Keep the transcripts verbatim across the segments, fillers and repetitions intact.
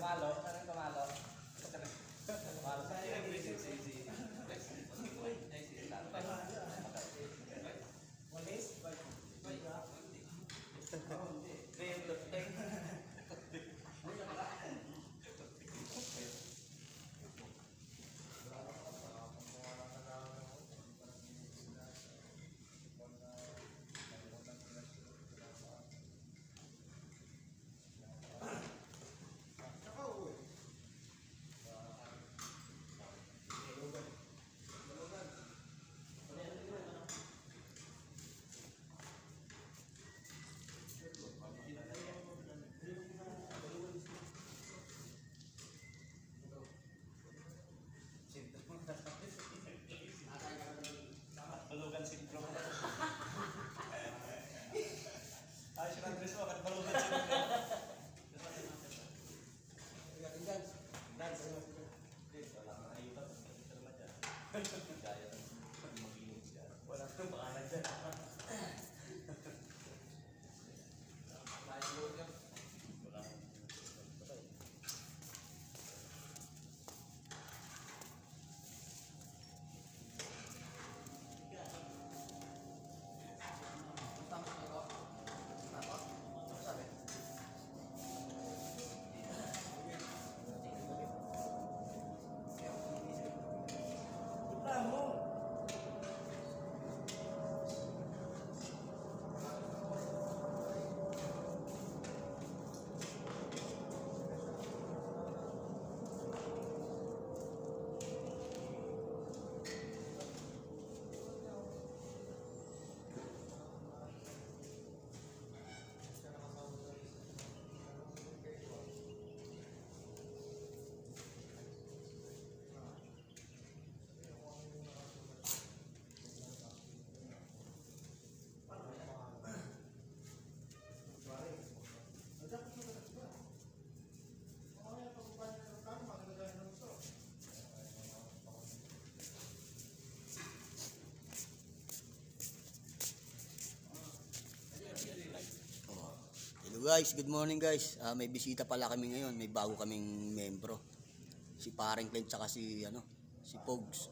Tumalo? Ano yung tumalo? Tumalo sa iyo. Walis? Balugan syndrome. Ayos yung address mo, kan balugan syndrome. Dance. Dance. Wala kang ayutan, kasi naman dyan. Gaya ng mag-inig siya. Wala kang pangalan dyan. Wala kang patay. Hello guys, good morning guys. Uh, may bisita pala kami ngayon, may bago kaming membro. Si Paring Clint tsaka si ano, si Pogs.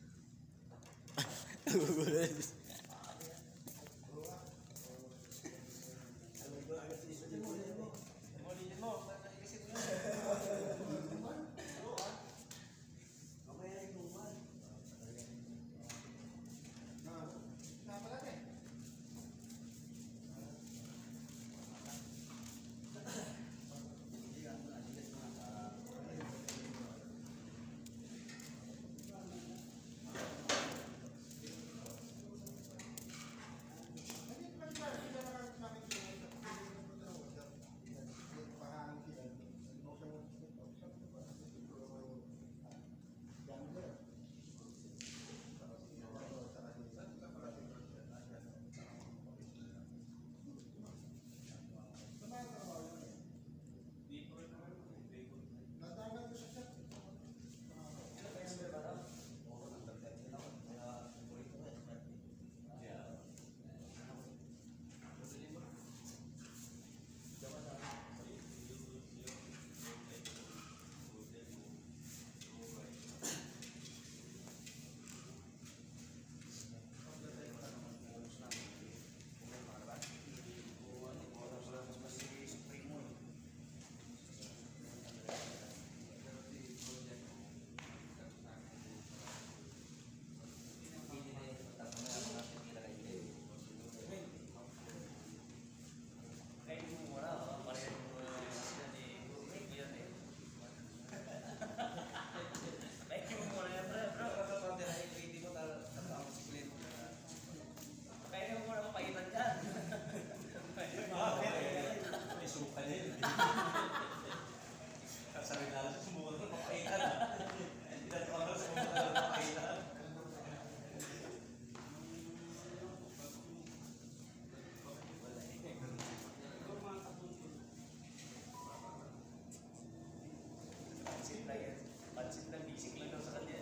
Pansit lang, bisik lang daw sa kanya.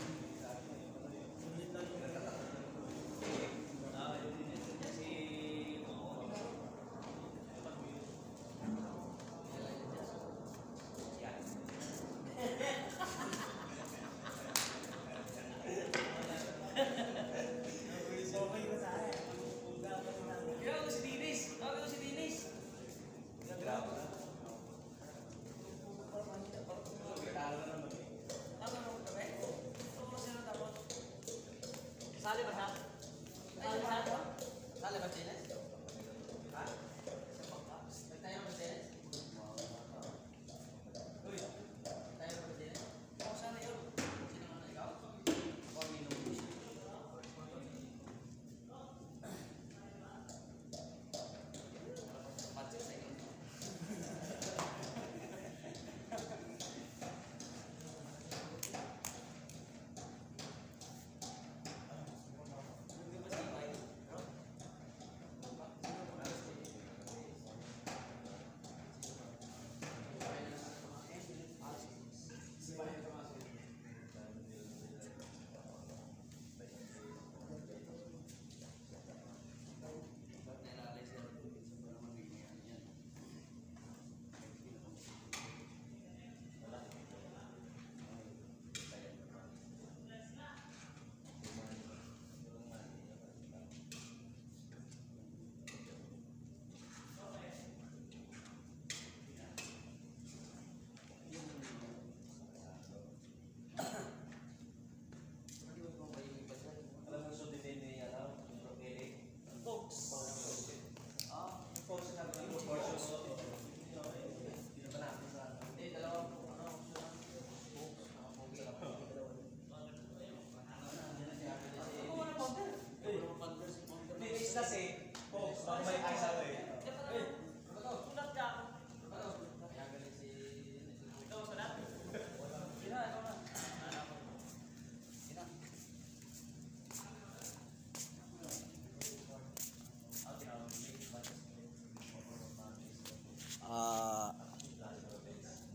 Sulit lang yung ah, yun din yun. Kasi yan.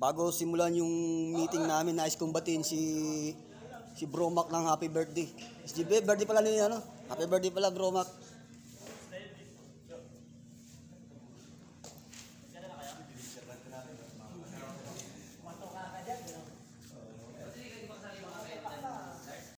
bago simulan yung meeting namin, nais kong batiin si si Bro Mac ng happy birthday. Si birthday pala ni ano? Happy birthday pala Bro Mac.